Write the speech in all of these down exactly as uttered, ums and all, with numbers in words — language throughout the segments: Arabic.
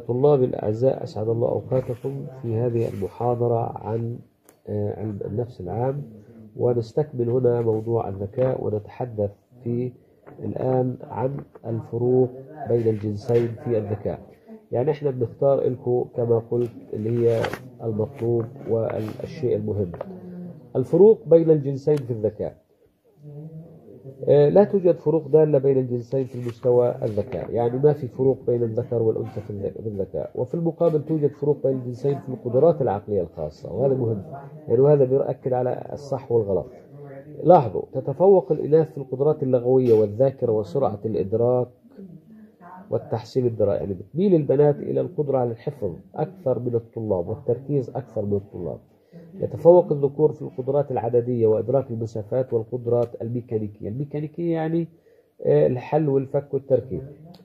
طلاب الأعزاء، أسعد الله أوقاتكم في هذه المحاضرة عن علم النفس العام، ونستكمل هنا موضوع الذكاء، ونتحدث في الآن عن الفروق بين الجنسين في الذكاء. يعني احنا بنختار لكم كما قلت اللي هي المطلوب والشيء المهم. الفروق بين الجنسين في الذكاء. لا توجد فروق دالة بين الجنسين في المستوى الذكاء، يعني ما في فروق بين الذكر والأنثى في الذكاء. وفي المقابل توجد فروق بين الجنسين في القدرات العقلية الخاصة، وهذا مهم، يعني وهذا بيؤكد على الصح والغلط. لاحظوا، تتفوق الإناث في القدرات اللغوية والذاكرة وسرعة الإدراك والتحصيل الدراسي، يعني بتميل البنات إلى القدرة على الحفظ أكثر من الطلاب والتركيز أكثر من الطلاب. يتفوق الذكور في القدرات العددية وإدراك المسافات والقدرات الميكانيكية. الميكانيكية يعني الحل والفك والتركيب.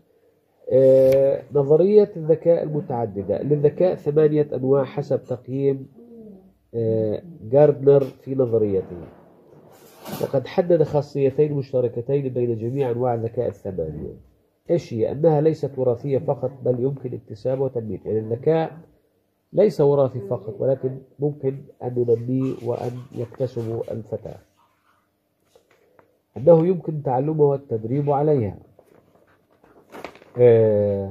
نظرية الذكاء المتعددة. للذكاء ثمانية أنواع حسب تقييم جاردنر في نظريته، وقد حدد خاصيتين مشتركتين بين جميع أنواع الذكاء الثمانية. إيش هي؟ أنها ليست وراثية فقط، بل يمكن اكتسابها وتنميته. يعني الذكاء ليس وراثي فقط، ولكن ممكن أن ننميه وأن يكتسب الفتاة. أنه يمكن تعلمها والتدريب عليها. آه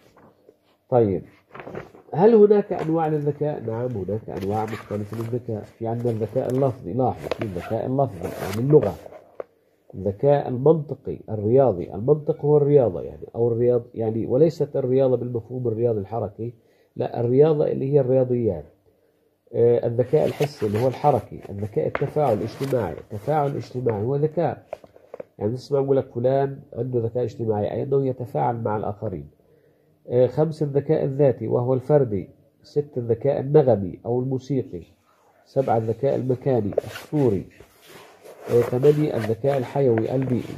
طيب، هل هناك أنواع للذكاء؟ نعم، هناك أنواع مختلفة للذكاء. في عندنا الذكاء اللفظي، لاحظ، في الذكاء اللفظي يعني اللغة. الذكاء المنطقي الرياضي. المنطق هو الرياضة يعني، أو الرياض يعني، وليست الرياضة بالمفهوم الرياضي الحركي، لا، الرياضة اللي هي الرياضيات. آه الذكاء الحسي اللي هو الحركي. الذكاء التفاعل الاجتماعي. التفاعل الاجتماعي هو ذكاء، يعني نسمع نقول لك فلان عنده ذكاء اجتماعي، أي أنه يتفاعل مع الآخرين. آه خمس الذكاء الذاتي وهو الفردي. ست الذكاء النغمي أو الموسيقي. سبعة الذكاء المكاني الصوري. آه ثمانية الذكاء الحيوي البيئي.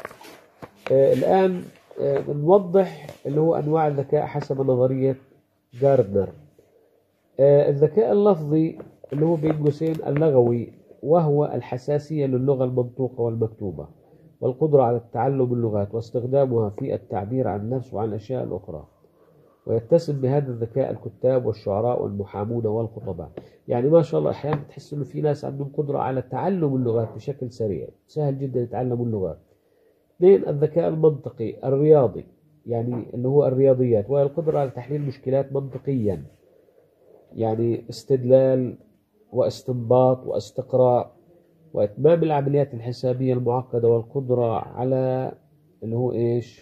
آه الآن آه نوضح اللي هو أنواع الذكاء حسب نظرية جاردنر. آه الذكاء اللفظي اللي هو بين قوسين اللغوي، وهو الحساسية للغة المنطوقة والمكتوبة، والقدرة على التعلم اللغات واستخدامها في التعبير عن النفس وعن الأشياء الأخرى. ويتسم بهذا الذكاء الكتاب والشعراء والمحامون والخطباء. يعني ما شاء الله أحيانا تحس إنه في ناس عندهم قدرة على تعلم اللغات بشكل سريع، سهل جدا يتعلموا اللغات. اثنين الذكاء المنطقي الرياضي، يعني اللي هو الرياضيات، وهي القدرة على تحليل مشكلات منطقيا، يعني استدلال واستنباط واستقراء وإتمام العمليات الحسابية المعقدة، والقدرة على اللي هو إيش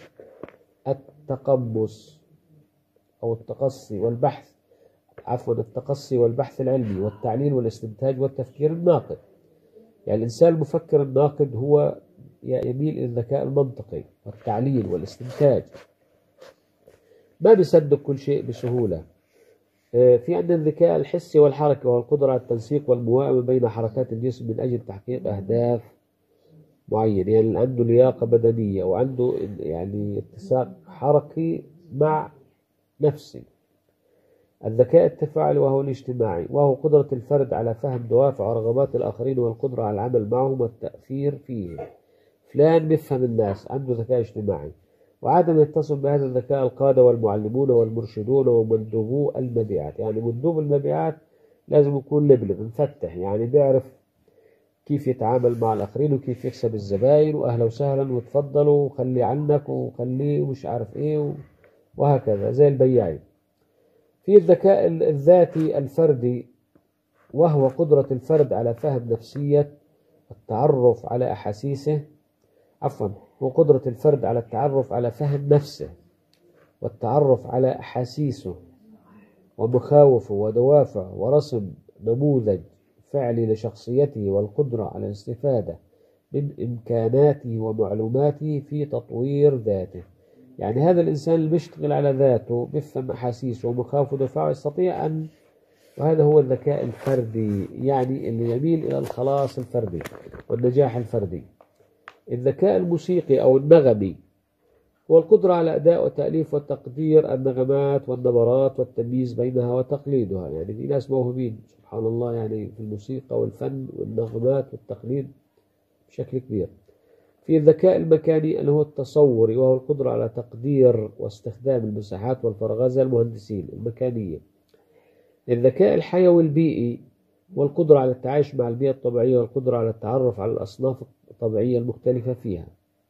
التقمص أو التقصي والبحث، عفوا التقصي والبحث العلمي والتعليل والاستنتاج والتفكير الناقد. يعني الإنسان المفكر الناقد هو يميل إلى الذكاء المنطقي والتعليل والاستنتاج، ما بيصدق كل شيء بسهولة. في عندنا الذكاء الحسي والحركي، وهو القدرة على التنسيق والمواءمة بين حركات الجسم من أجل تحقيق أهداف معينة. يعني عنده لياقة بدنية وعنده يعني اتساق حركي مع نفسي. الذكاء التفاعلي وهو الاجتماعي، وهو قدرة الفرد على فهم دوافع ورغبات الآخرين والقدرة على العمل معهم والتأثير فيهم. فلان بيفهم الناس، عنده ذكاء اجتماعي. وعادة يتصل بهذا الذكاء القادة والمعلمون والمرشدون ومندوبو المبيعات. يعني مندوب المبيعات لازم يكون لبلب مفتح، يعني بيعرف كيف يتعامل مع الآخرين وكيف يكسب الزباين، وأهلا وسهلا وتفضلوا وخلي عنك وخليه ومش عارف إيه، وهكذا زي البياعين. في الذكاء الذاتي الفردي، وهو قدرة الفرد على فهم نفسية التعرف على أحاسيسه عفوا وقدرة الفرد على التعرف على فهم نفسه والتعرف على أحاسيسه ومخاوفه ودوافعه، ورسم نموذج فعلي لشخصيته، والقدرة على الاستفادة من إمكاناته ومعلوماته في تطوير ذاته. يعني هذا الإنسان اللي بيشتغل على ذاته، بيفهم أحاسيسه ومخاوفه ودوافعه، يستطيع أن، وهذا هو الذكاء الفردي، يعني اللي يميل إلى الخلاص الفردي والنجاح الفردي. الذكاء الموسيقي أو النغمي هو القدرة على أداء وتأليف وتقدير النغمات والنبرات والتمييز بينها وتقليدها. يعني في ناس موهوبين سبحان الله يعني في الموسيقى والفن والنغمات والتقليد بشكل كبير. في الذكاء المكاني اللي هو التصوري، وهو القدرة على تقدير واستخدام المساحات والفراغات زي المهندسين المكانية. الذكاء الحيوي البيئي والقدرة على التعايش مع البيئة الطبيعية والقدرة على التعرف على الأصناف الطبيعية المختلفة فيها.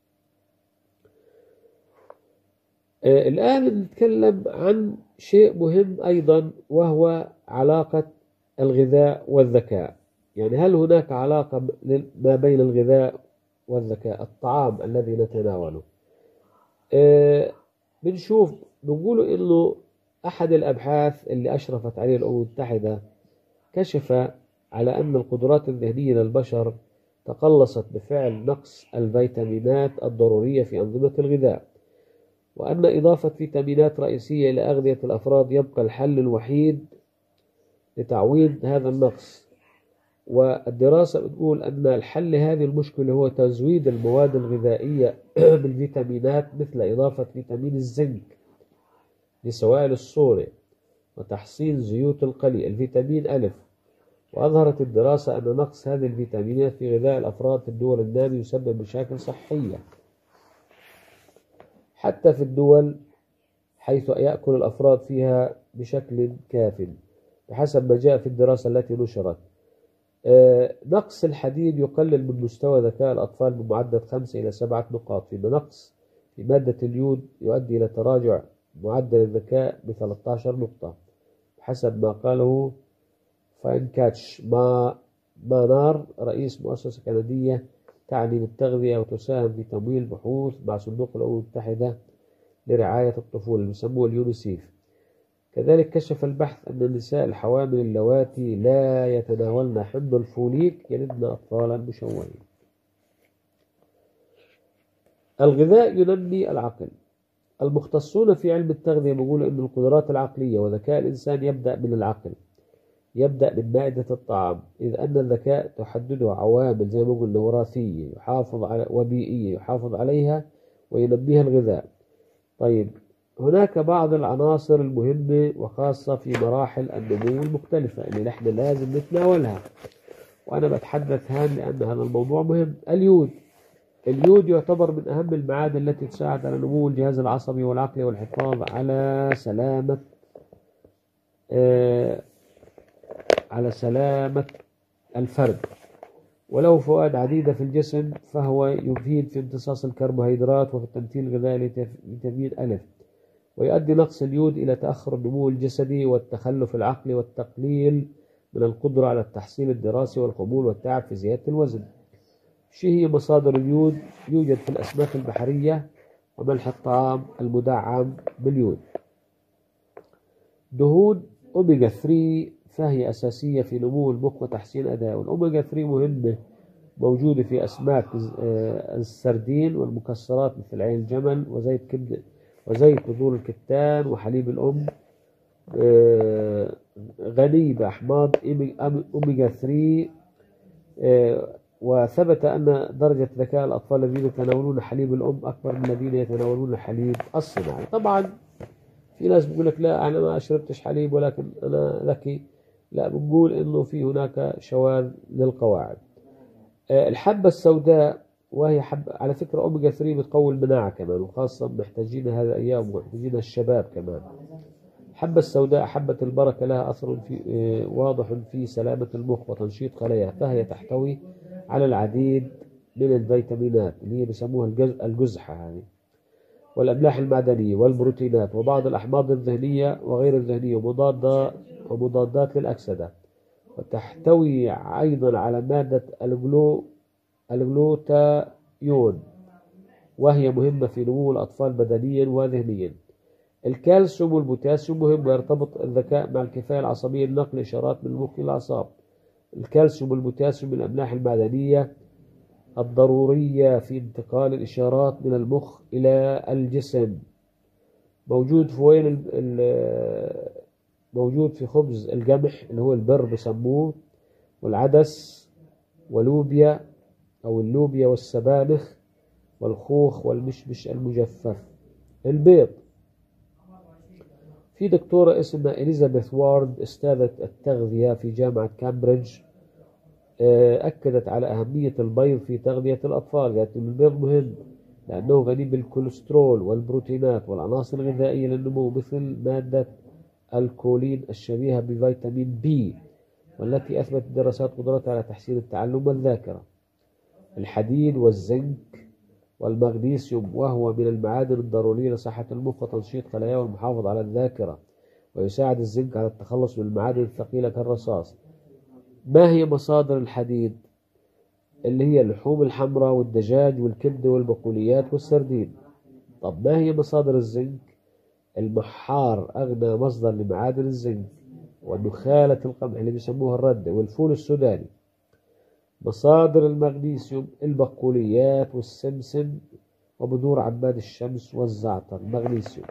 آه الآن نتكلم عن شيء مهم أيضا، وهو علاقة الغذاء والذكاء. يعني هل هناك علاقة ما بين الغذاء والذكاء؟ الطعام الذي نتناوله. آه بنشوف بنقولوا إنه أحد الأبحاث اللي أشرفت عليه الأمم المتحدة كشف على أن القدرات الذهنية للبشر تقلصت بفعل نقص الفيتامينات الضرورية في أنظمة الغذاء، وأن إضافة فيتامينات رئيسية إلى أغذية الأفراد يبقى الحل الوحيد لتعويض هذا النقص. والدراسة بتقول أن الحل لهذه المشكلة هو تزويد المواد الغذائية بالفيتامينات، مثل إضافة فيتامين الزنك لسوائل الصورة وتحسين زيوت القلي الفيتامين ألف. وأظهرت الدراسة أن نقص هذه الفيتامينات في غذاء الأفراد في الدول النامية يسبب مشاكل صحية، حتى في الدول حيث يأكل الأفراد فيها بشكل كاف، بحسب ما جاء في الدراسة التي نشرت. آه نقص الحديد يقلل من مستوى ذكاء الأطفال بمعدل خمسة إلى سبعة نقاط، فيما نقص في مادة اليود يؤدي إلى تراجع معدل الذكاء ب ثلاثة عشر نقطة، بحسب ما قاله فاينكاتش ما مانار، رئيس مؤسسة كندية تعني بالتغذية وتساهم في تمويل بحوث مع صندوق الأمم المتحدة لرعاية الطفولة اللي بيسموه اليونيسيف. كذلك كشف البحث أن النساء الحوامل اللواتي لا يتناولن حمض الفوليك يلدن أطفالا مشوهين. الغذاء ينمي العقل. المختصون في علم التغذية بيقولوا أن القدرات العقلية وذكاء الإنسان يبدأ من العقل، يبدأ من مائدة الطعام، إذ أن الذكاء تحدده عوامل زي ما قلنا وراثية يحافظ على وبيئية يحافظ عليها وينميها الغذاء. طيب، هناك بعض العناصر المهمة وخاصة في مراحل النمو المختلفة اللي نحن لازم نتناولها، وأنا بتحدث هان لأن هذا الموضوع مهم. اليود اليود يعتبر من أهم المعادن التي تساعد على نمو الجهاز العصبي والعقلي والحفاظ على سلامة آه على سلامة الفرد، وله فوائد عديدة في الجسم، فهو يفيد في امتصاص الكربوهيدرات وفي التمثيل الغذائي لفيتامين ألف، ويؤدي نقص اليود إلى تأخر النمو الجسدي والتخلف العقلي والتقليل من القدرة على التحصيل الدراسي والقبول والتعب في زيادة الوزن. شو هي مصادر اليود؟ يوجد في الأسماك البحرية وملح الطعام المدعم باليود. دهون أوميجا ثلاثة فهي أساسية في نمو المخ وتحسين أدائه. والأوميجا ثلاثة مهمة، موجودة في أسماك السردين والمكسرات مثل عين الجمل وزيت كبد وزيت بذور الكتان وحليب الأم، غني بأحماض أوميجا ثلاثة. وثبت أن درجة ذكاء الأطفال الذين يتناولون حليب الأم أكبر من الذين يتناولون حليب الصناعي. طبعا في ناس بيقول لك لا أنا ما شربتش حليب ولكن أنا ذكي، لا، بنقول إنه في هناك شواذ للقواعد. الحبة السوداء وهي حبة على فكرة أوميجا ثلاثة بتقوي المناعة كمان، وخاصة محتاجينها هذا الأيام ومحتاجينها الشباب كمان. الحبة السوداء حبة البركة، لها أثر في واضح في سلامة المخ وتنشيط خلاياه، فهي تحتوي على العديد من الفيتامينات اللي هي بيسموها الجزحة هذه، والأملاح المعدنية والبروتينات وبعض الأحماض الذهنية وغير الذهنية ومضادة ومضادات للأكسدة. وتحتوي أيضا على مادة الجلو الجلوتايون، وهي مهمة في نمو الأطفال بدنيا وذهنيا. الكالسيوم والبوتاسيوم مهم، ويرتبط الذكاء مع الكفاءة العصبية لنقل إشارات من المخ للأعصاب. الكالسيوم والبوتاسيوم من الأملاح المعدنية الضرورية في انتقال الإشارات من المخ إلى الجسم. موجود في وين موجود في خبز القمح اللي هو البر بسموه، والعدس ولوبيا أو اللوبيا والسبانخ والخوخ والمشمش المجفف. البيض، في دكتورة اسمها إليزابيث وارد، أستاذة التغذية في جامعة كامبريدج، أكدت على أهمية البيض في تغذية الأطفال، قالت إن البيض مهم لأنه غني بالكوليسترول والبروتينات والعناصر الغذائية للنمو، مثل مادة الكولين الشبيهة بفيتامين بي، والتي أثبتت الدراسات قدرتها على تحسين التعلم والذاكرة. الحديد والزنك والمغنيسيوم، وهو من المعادن الضرورية لصحة المخ وتنشيط خلاياه والمحافظة على الذاكرة. ويساعد الزنك على التخلص من المعادن الثقيلة كالرصاص. ما هي مصادر الحديد؟ اللي هي اللحوم الحمراء والدجاج والكبدة والبقوليات والسردين. طب ما هي مصادر الزنك؟ المحار أغنى مصدر لمعادن الزنك، ونخالة القمح اللي بيسموها الردة، والفول السوداني. مصادر المغنيسيوم البقوليات والسمسم وبذور عباد الشمس والزعتر. مغنيسيوم.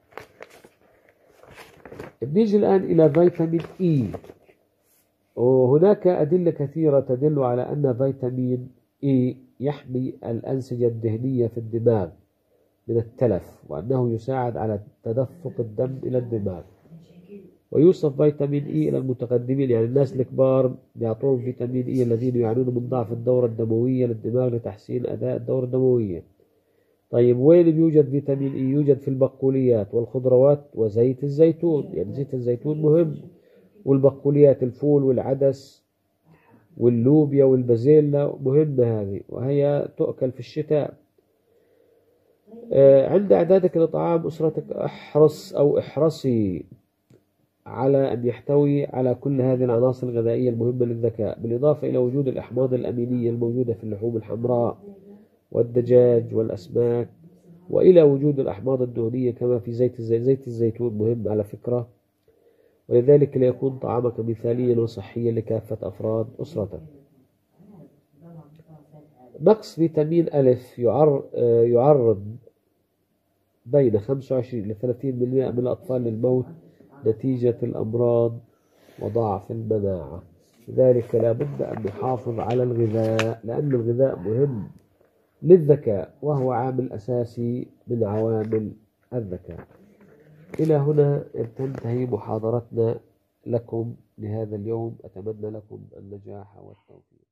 بنيجي الآن إلى فيتامين إي، وهناك أدلة كثيرة تدل على أن فيتامين إي يحمي الأنسجة الدهنية في الدماغ من التلف، وأنه يساعد على تدفق الدم إلى الدماغ. ويوصف فيتامين إي إلى المتقدمين، يعني الناس الكبار بيعطوهم فيتامين إي الذين يعانون من ضعف الدورة الدموية للدماغ لتحسين أداء الدورة الدموية. طيب وين بيوجد فيتامين إي؟ يوجد في البقوليات والخضروات وزيت الزيتون، يعني زيت الزيتون مهم، والبقوليات الفول والعدس واللوبيا والبازيلا مهمة هذه، وهي تؤكل في الشتاء. عند إعدادك لطعام أسرتك احرص أو احرصي على أن يحتوي على كل هذه العناصر الغذائية المهمة للذكاء، بالإضافة إلى وجود الأحماض الأمينية الموجودة في اللحوم الحمراء والدجاج والأسماك، وإلى وجود الأحماض الدهنية كما في زيت الزيتون. زيت الزيتون مهم على فكرة، ولذلك ليكون طعامك مثاليا وصحيا لكافة أفراد أسرتك. نقص فيتامين ألف يعرض بين خمسة وعشرين إلى ثلاثين بالمئة من الأطفال للموت نتيجة الأمراض وضعف المناعة. لذلك لا بد أن نحافظ على الغذاء، لأن الغذاء مهم للذكاء، وهو عامل أساسي من عوامل الذكاء. إلى هنا تنتهي محاضرتنا لكم لهذا اليوم. أتمنى لكم النجاح والتوفيق.